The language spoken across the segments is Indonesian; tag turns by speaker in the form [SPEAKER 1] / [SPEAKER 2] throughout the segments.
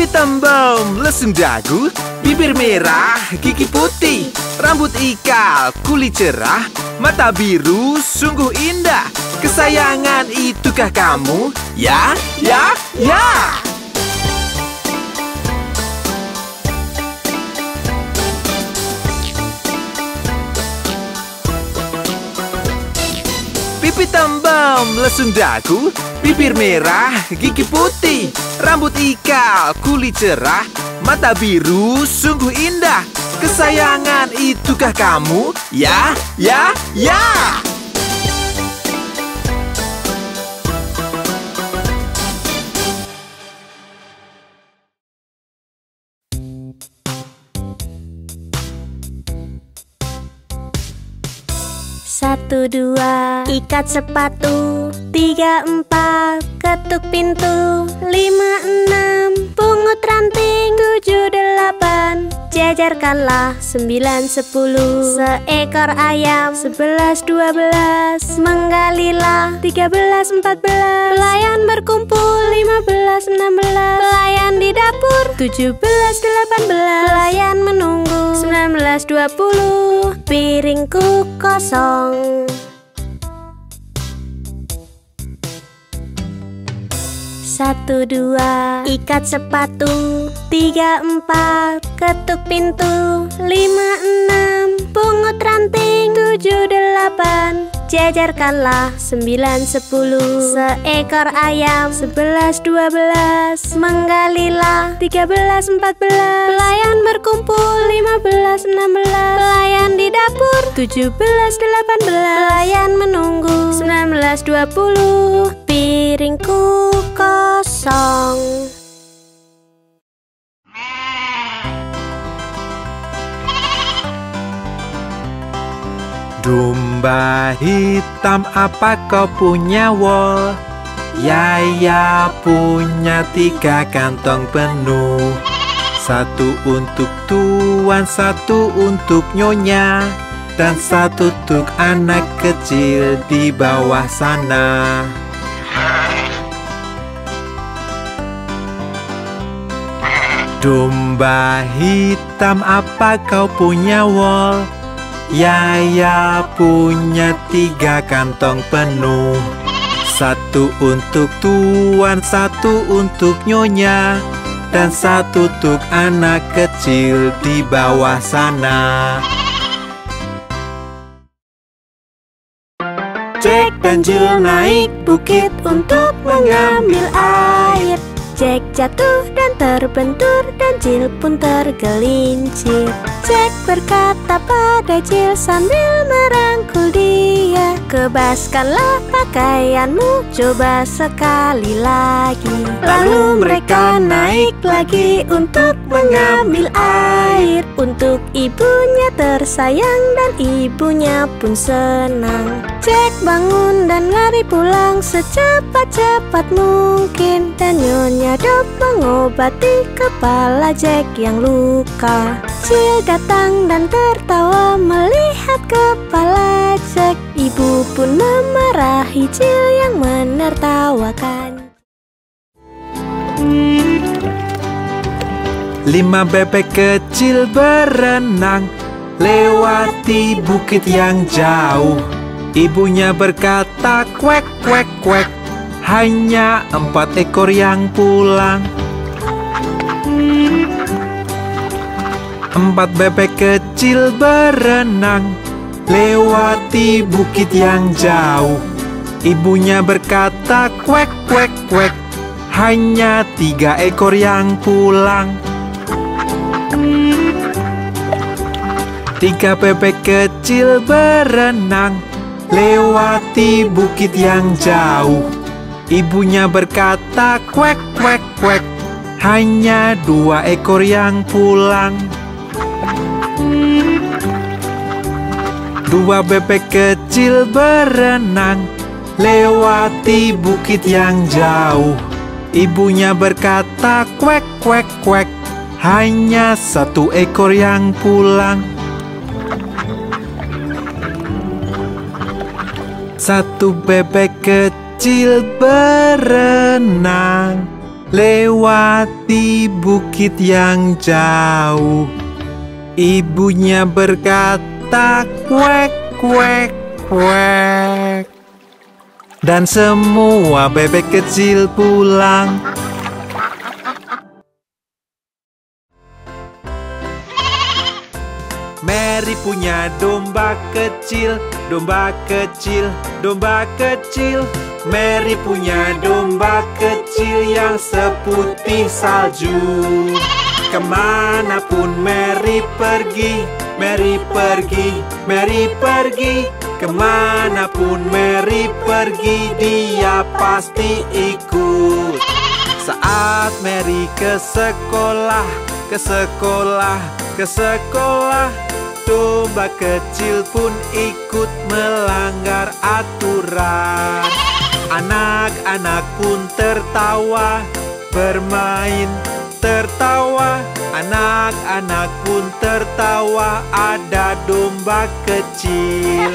[SPEAKER 1] Pipi tembem, lesung dagu, bibir merah, gigi putih, rambut ikal, kulit cerah, mata biru, sungguh indah. Kesayangan itukah kamu? Ya, ya, ya! Pipi tembem, lesung dagu, bibir merah, gigi putih, rambut ikal, kulit cerah, mata biru, sungguh indah. Kesayangan itukah kamu? Ya, ya, ya!
[SPEAKER 2] Satu, dua, ikat sepatu. 3, 4, ketuk pintu. 5, 6, pungut ranting. 7, 8, jajarkanlah. 9, 10, seekor ayam. 11, 12, menggalilah. 13, 14, pelayan berkumpul. 15, 16, pelayan di dapur. 17, 18, pelayan menunggu. 19, 20, piringku kosong. Satu, dua, ikat sepatu. 3, 4, ketuk pintu. 5, 6, pungut ranting. 7, 8, jajarkanlah. 9, 10, seekor ayam. 11, 12, menggalilah. 13, 14, pelayan berkumpul. 15, 16, pelayan di dapur. 17, 18, pelayan menunggu. 19, 20, piringku kosong.
[SPEAKER 1] Domba hitam, apa kau punya wol? Yaya punya 3 kantong penuh. 1 untuk tuan, 1 untuk nyonya, dan 1 untuk anak kecil di bawah sana. Domba hitam, apa kau punya wol? Yaya punya 3 kantong penuh. 1 untuk tuan, 1 untuk nyonya, dan 1 untuk anak kecil di bawah sana.
[SPEAKER 2] Jack dan Jill naik bukit untuk mengambil air. Jack jatuh dan terbentur, dan Jill pun tergelincir. Jack berkata pada Jill sambil merangkul dia, "Kebaskanlah pakaianmu, coba sekali lagi." Lalu mereka naik lagi untuk mengambil air. Untuk ibunya tersayang, dan ibunya pun senang. Jack bangun dan lari pulang secepat-cepat mungkin, dan Nyonya Dog mengobati kepala Jack yang luka. Jill datang dan tertawa melihat kepala Jack. Ibu pun memarahi Jill yang menertawakan.
[SPEAKER 1] 5 bebek kecil berenang lewati bukit yang jauh. Ibunya berkata, "Kwek, kwek, kwek." Hanya 4 ekor yang pulang. 4 bebek kecil berenang lewati bukit yang jauh. Ibunya berkata, "Kwek, kwek, kwek." Hanya 3 ekor yang pulang. 3 bebek kecil berenang lewati bukit yang jauh. Ibunya berkata, "Kwek, kwek, kwek." Hanya 2 ekor yang pulang. 2 bebek kecil berenang lewati bukit yang jauh. Ibunya berkata, "Kwek, kwek, kwek." Hanya 1 ekor yang pulang. 1 bebek kecil berenang lewati bukit yang jauh. Ibunya berkata, "Kuek, kuek, kuek." Dan semua bebek kecil pulang. Mary punya domba kecil, domba kecil, domba kecil. Mary punya domba kecil yang seputih salju. Kemanapun Mary pergi, Mary pergi, Mary pergi. Kemanapun Mary pergi, dia pasti ikut. Saat Mary ke sekolah, ke sekolah, ke sekolah, domba kecil pun ikut melanggar aturan. Anak-anak pun tertawa, bermain, tertawa. Anak-anak pun tertawa, ada domba kecil.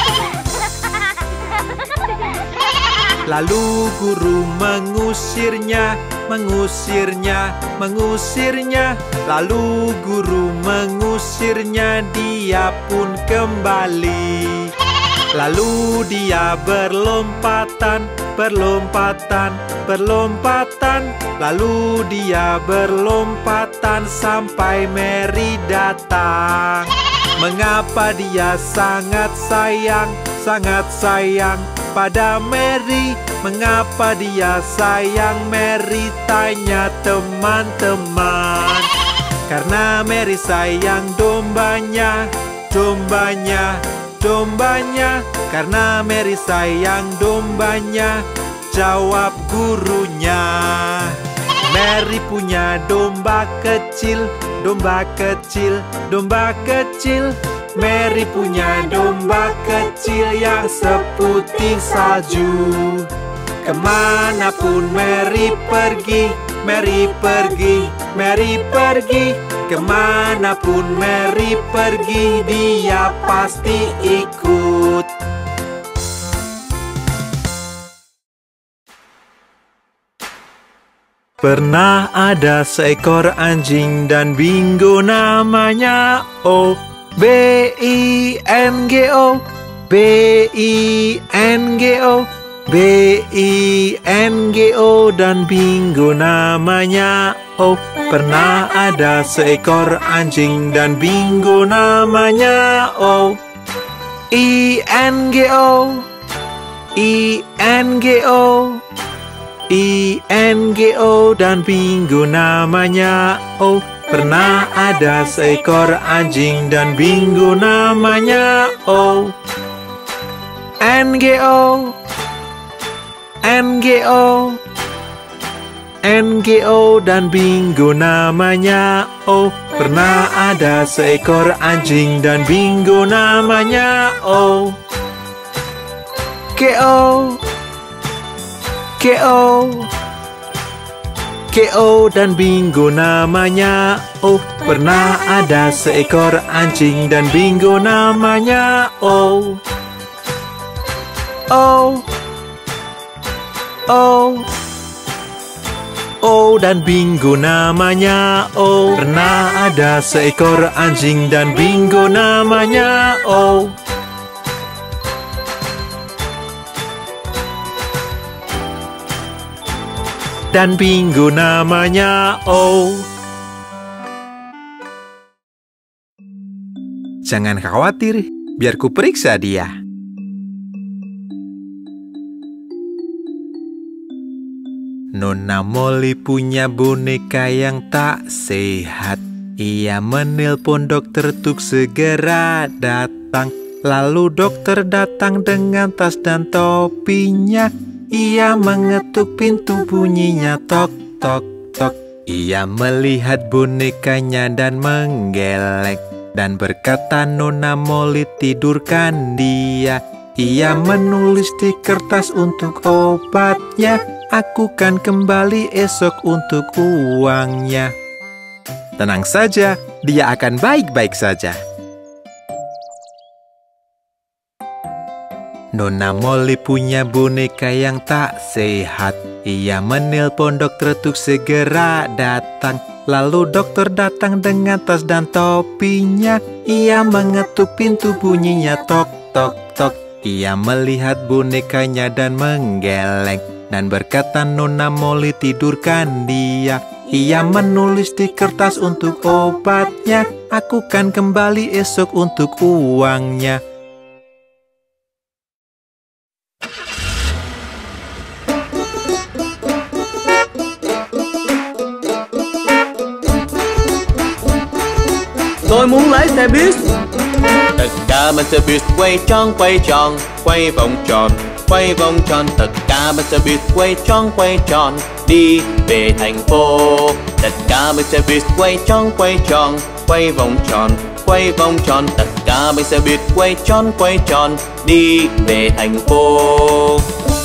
[SPEAKER 1] Lalu guru mengusirnya, mengusirnya, mengusirnya. Lalu guru mengusirnya, dia pun kembali. Lalu dia berlompatan, berlompatan, berlompatan. Lalu dia berlompatan sampai Mary datang. Mengapa dia sangat sayang, sangat sayang pada Mary? Mengapa dia sayang Mary? Tanya teman-teman. Karena Mary sayang dombanya, dombanya, dombanya. Karena Mary sayang dombanya, jawab gurunya. Mary punya domba kecil, domba kecil, domba kecil. Mary punya domba kecil yang seputih salju. Kemanapun Mary pergi, Mary pergi, Mary pergi. Kemanapun Mary pergi, dia pasti ikut. Pernah ada seekor anjing dan Bingo namanya. Oh, B-I-N-G-O, B-I-N-G-O, B-I-N-G-O, dan Bingo namanya. Oh, pernah ada seekor anjing dan Bingo namanya. Oh, I-N-G-O, I-N-G-O, I-N-G-O, dan Bingo namanya. Oh, pernah ada seekor anjing dan Bingo namanya. Oh, N-G-O, N-G-O, N-G-O, dan Bingo namanya. Oh, pernah ada seekor anjing dan Bingo namanya. Oh, K-O, K-O, K-O, dan Bingo namanya. Oh, pernah ada seekor anjing dan Bingo namanya. Oh, O, O, O, dan Bingo namanya. Oh, pernah ada seekor anjing dan Bingo namanya. Oh, dan Bingo namanya. Oh, jangan khawatir, biar ku periksa dia. Nona Molly punya boneka yang tak sehat. Ia menelpon dokter untuk segera datang. Lalu dokter datang dengan tas dan topinya. Ia mengetuk pintu, bunyinya tok, tok, tok. Ia melihat bonekanya dan menggeleng. Dan berkata, "Nona Molly, tidurkan dia." Ia menulis di kertas untuk obatnya. "Aku kan kembali esok untuk uangnya." Tenang saja, dia akan baik-baik saja. Nona Molly punya boneka yang tak sehat. Ia menelpon dokter untuk segera datang. Lalu dokter datang dengan tas dan topinya. Ia mengetuk pintu, bunyinya tok tok tok. Ia melihat bonekanya dan menggeleng dan berkata, Nona Molly, tidurkan dia. Ia menulis di kertas untuk obatnya. Aku kan kembali esok untuk uangnya.
[SPEAKER 3] Tôi muốn lái xe buýt. Tất cả bên xe buýt quay tròn, quay vòng tròn, quay vòng tròn. Tất cả bên xe buýt quay tròn, đi về thành phố. Tất cả bên xe buýt quay tròn, quay vòng tròn, quay vòng tròn. Tất cả bên xe buýt quay tròn, đi về thành phố.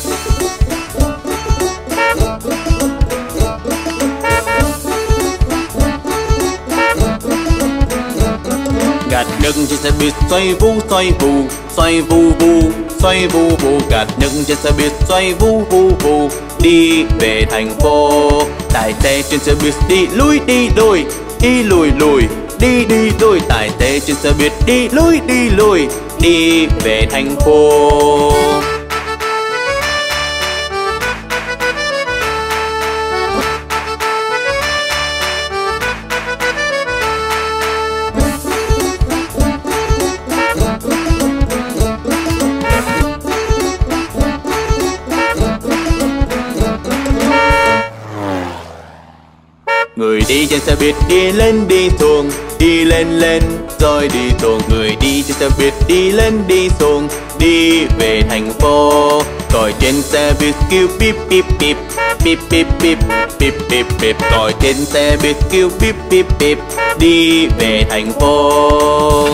[SPEAKER 3] Gạt nước trên xe buýt xoay vu, xoay vù, xoay vu vu, xoay vu vu. Gạt nước trên xe buýt xoay vu vu vu, đi về thành phố. Tài xế trên xe buýt đi lui đi lùi, đi lùi lùi, đi đi lùi. Tài xế trên xe buýt đi lui đi lùi, đi về thành phố. Người đi trên xe buýt đi lên đi xuống, đi lên lên rồi đi xuống. Người đi trên xe buýt đi lên đi xuống, đi về thành phố. Còi trên xe buýt kêu bíp bíp bíp, bíp bíp bíp, bíp bíp bíp. Còi trên xe buýt kêu bíp bíp bíp, đi về thành phố.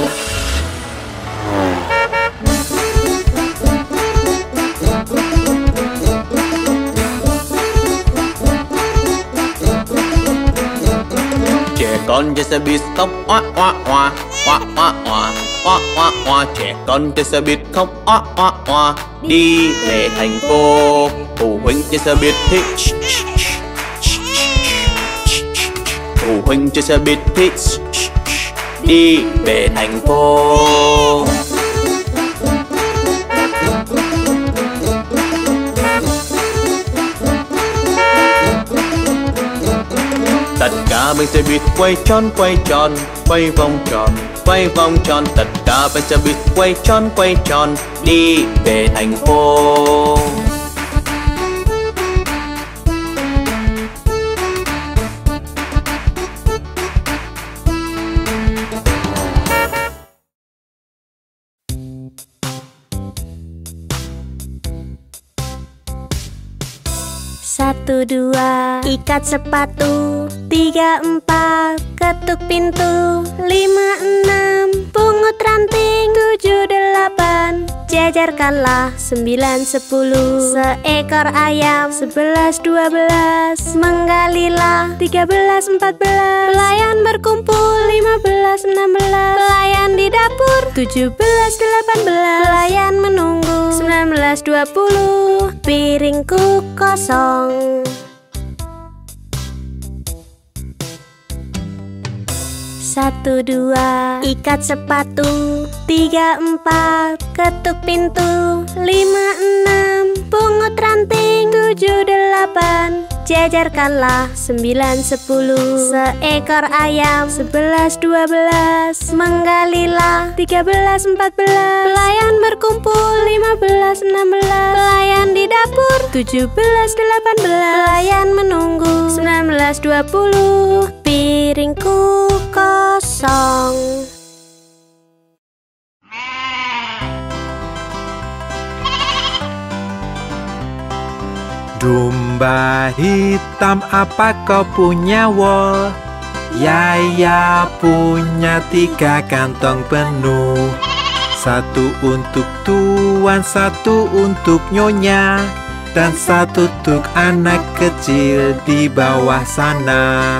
[SPEAKER 3] Trẻ con trên xe buýt khóc oa oa oa, oa oa oa, oa oa oa. Trẻ con trên xe buýt khóc oa oa oa, đi về thành phố. Phụ huynh trên xe buýt thích, phụ huynh trên xe buýt thích, đi về thành phố. Tất cả bên xe buýt quay tròn, quay vòng tròn, quay vòng tròn. Tất cả bên xe buýt quay tròn, đi về thành phố.
[SPEAKER 2] Satu dua, ikat sepatu. 3 4, ketuk pintu. 5 6, pungut ranting. 7 8, jajarkanlah. 9 10, seekor ayam. 11 12, menggalilah. 13 14, pelayan berkumpul. 15 16, pelayan di dapur. 17 18, pelayan menunggu. 19 20, piringku kosong. Satu dua, ikat sepatu. 3 4, ketuk pintu. 5 6, pungut ranting. 7 8, jajarkanlah. 9 10, seekor ayam. 11 12, menggalilah. 13 14, pelayan berkumpul. 15 16, pelayan di dapur. 17 18, pelayan menunggu. 19 20, piringku kosong.
[SPEAKER 1] Domba hitam, apa kau punya wol? Yaya punya 3 kantong penuh. 1 untuk tuan, 1 untuk nyonya, dan 1 untuk anak kecil di bawah sana.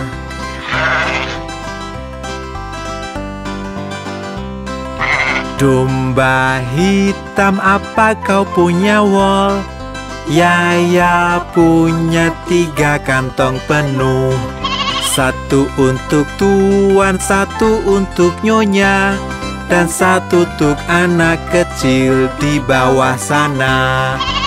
[SPEAKER 1] Domba hitam, apa kau punya wol? Yaya punya 3 kantong penuh. 1 untuk tuan, 1 untuk nyonya, dan 1 untuk anak kecil di bawah sana.